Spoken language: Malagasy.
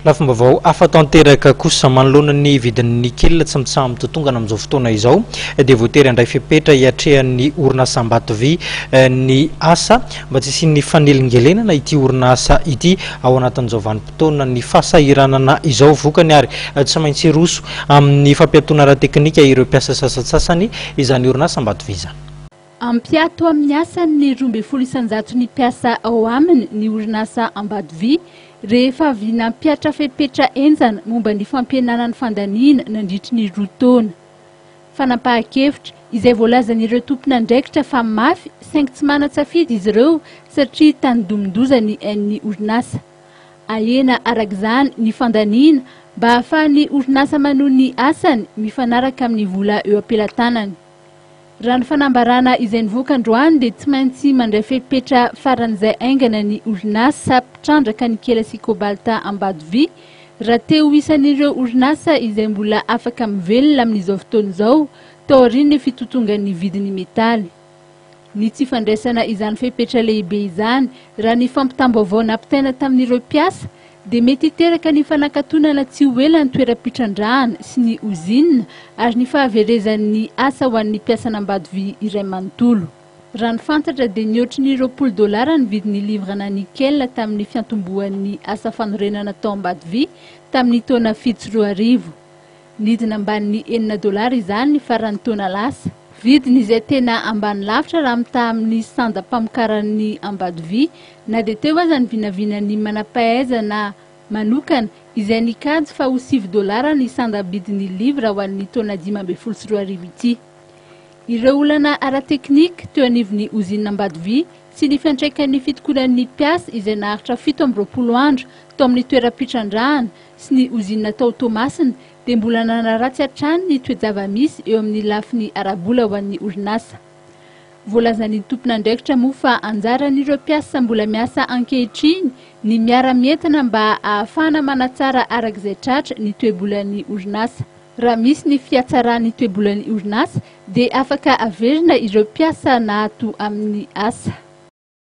Lafomba vao afatanteraka kosa manoloana ny vidin'ny nikela tsy mitsahatra mitontongana amin'izao fotoana izao dia voatery handray fepetra hiatrehan'ny Orinasa Ambatovy ny asa mba tsy isian'ny fanelingelenana ity orinasa ity ao anatin'izao vanim-potoana ny fahasahiranana izao vokany ary tsy maintsy roso amin'ny fampiatoana ara-teknika ireo mpiasa sasantsasany izany Orinasa Ambatovy izany. Ampiato amin'ny asany 12 isanjato ny mpiasa ao aminy ny Orinasa Ambatovy rehefa avy nampiatra fepetra enjana momba ny fampihenana ny fandaniana nandritry ny 2 taona. Fanapahan-kevitra izay voalazan'ireo tompon'andraikitra fa mafy saingy tsy mana-tsafidy izy ireo satria tanidomindozany ny orinasa. Ahena arak'izany ny fandaniana mba ahafahan'ny orinasa manohy ny asany mifanaraka amin'ny vola eo ampelantanany. Raha ny fanambarana izay nivoaka androany dia tsy maintsy mandray fepetra faran'izay aingana ny orinasa mpitrandraka nikela sy kobalta Ambatovy raha teo isan'ireo orinasa izay mbola afaka mivelona amin'izao fotoana izao tao aoriana ny fitotongan'ny vidin'ny metaly. Ny tsy fandraisana izany fepetra lehibe izany raha ny fampitam-baovao nampitaina tamin'ireo mpiasa dia mety hiteraka ny fanakatonana tsy ho ela ny toeram-pitrandrahana sy ny iziny ary ny fahaverezan'ny asa ho an'ny mpiasan'Ambatovy iray manontolo. Raha ny fantatra dia nihoatry ny $20 ny vidin'ny livrana nikela tamin'ny fiantombohan'ny asa fanorenana tao Ambatovy tamin'ny taona 7 nidina ambanin'ny $9 izany ny faran'ny taona lasa. Vidiny izay tena ambany lavitra raha mitaha amin'ny sandam-pamokaran'ny Ambatovy na dia teo aza ny vinavinan'ny manam-pahaizana manokana izay nikajy fa ho $9 ny sandam-bidin'ny livra ho an'ny taona 2012 ity. Ireo olana ara-teknika teo anivon'ny uzinina Ambatovy sy ny fiantraikan'ny fitokonan'ny mpiasa izay naharitra 17 andro tao amin'ny toeram-pitrandrahana sy ny uzinina tao Tomasina dia mbola nanaratsy hatrany ny toe-java-misy eo amin'ny lafiny ara-bola ho an'ny orinasa. Voalazan'ny tompon'andraikitra moa fa anjaran'ireo mpiasa mbola miasa ankehitriny ny miara-mientana mba ahafahana manatsara arak'izay tratra ny toe-bolan'ny orinasa. Raha misy ny fiatsarany toe-bolan'ny orinasa dia afaka averina ireo mpiasa nahato amin'ny asa.